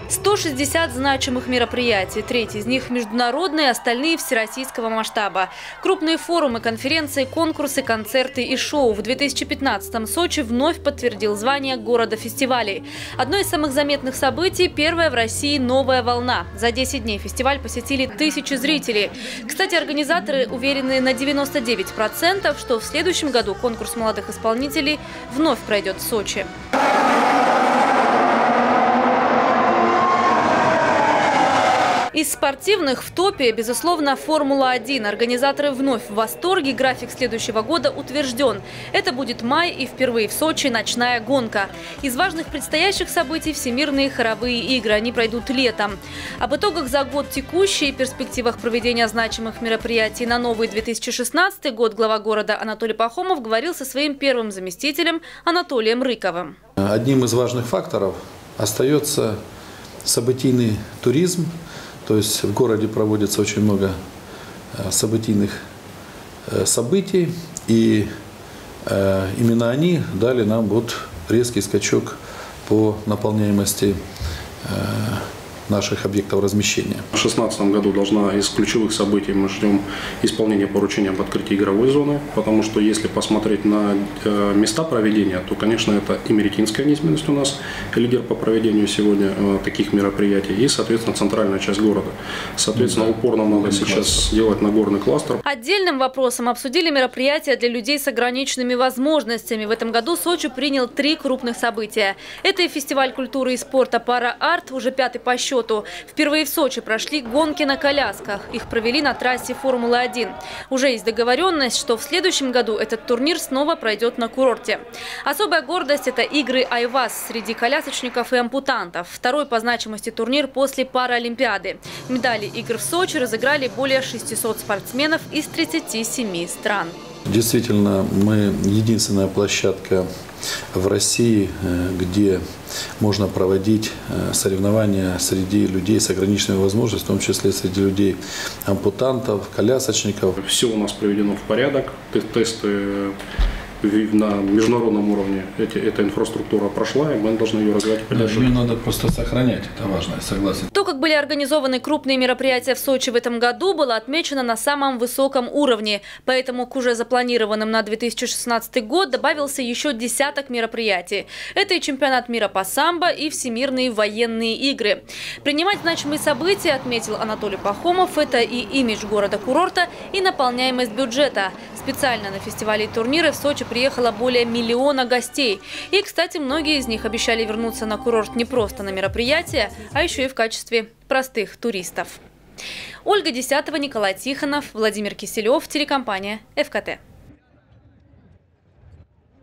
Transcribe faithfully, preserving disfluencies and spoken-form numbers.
сто шестьдесят значимых мероприятий. Треть из них международные, остальные всероссийского масштаба. Крупные форумы, конференции, конкурсы, концерты и шоу. В две тысячи пятнадцатом Сочи вновь подтвердил звание города фестивалей. Одно из самых заметных событий – первая в России «Новая волна». За десять дней фестиваль посетили тысячи зрителей. Кстати, организаторы уверены на девяносто девять процентов, что в следующем году конкурс молодых исполнителей вновь пройдет в Сочи. Из спортивных в топе, безусловно, Формула один. Организаторы вновь в восторге. График следующего года утвержден. Это будет май и впервые в Сочи ночная гонка. Из важных предстоящих событий всемирные хоровые игры. Они пройдут летом. Об итогах за год текущий и перспективах проведения значимых мероприятий на новый две тысячи шестнадцатый год глава города Анатолий Пахомов говорил со своим первым заместителем Анатолием Рыковым. Одним из важных факторов остается событийный туризм. То есть в городе проводится очень много событийных событий, и именно они дали нам вот резкий скачок по наполняемости наших объектов размещения. В две тысячи шестнадцатом году должна из ключевых событий мы ждем исполнения поручения об открытии игровой зоны, потому что если посмотреть на места проведения, то, конечно, это и Меретинская низменность у нас, лидер по проведению сегодня таких мероприятий, и, соответственно, центральная часть города. Соответственно, упорно надо сейчас делать на горный кластер. Отдельным вопросом обсудили мероприятия для людей с ограниченными возможностями. В этом году Сочи принял три крупных события. Это и фестиваль культуры и спорта «Пара-арт», уже пятый по счету. Впервые в Сочи прошли гонки на колясках. Их провели на трассе Формулы один. Уже есть договоренность, что в следующем году этот турнир снова пройдет на курорте. Особая гордость – это игры «Айваз» среди колясочников и ампутантов. Второй по значимости турнир после Паралимпиады. Медали игр в Сочи разыграли более шестисот спортсменов из тридцати семи стран. Действительно, мы единственная площадка в России, где можно проводить соревнования среди людей с ограниченными возможностями, в том числе среди людей ампутантов, колясочников. Все у нас приведено в порядок, тесты на международном уровне, эти, эта инфраструктура прошла, и мы должны ее развивать. Да, ее надо просто сохранять, это важно, я согласен. То, как были организованы крупные мероприятия в Сочи в этом году, было отмечено на самом высоком уровне. Поэтому к уже запланированным на две тысячи шестнадцатый год добавился еще десяток мероприятий. Это и чемпионат мира по самбо, и всемирные военные игры. Принимать значимые события, отметил Анатолий Пахомов, это и имидж города-курорта, и наполняемость бюджета. Специально на фестивали и турниры в Сочи приехало более миллиона гостей. И, кстати, многие из них обещали вернуться на курорт не просто на мероприятия, а еще и в качестве простых туристов. Ольга Десятова, Николай Тихонов, Владимир Киселев, телекомпания эф ка тэ.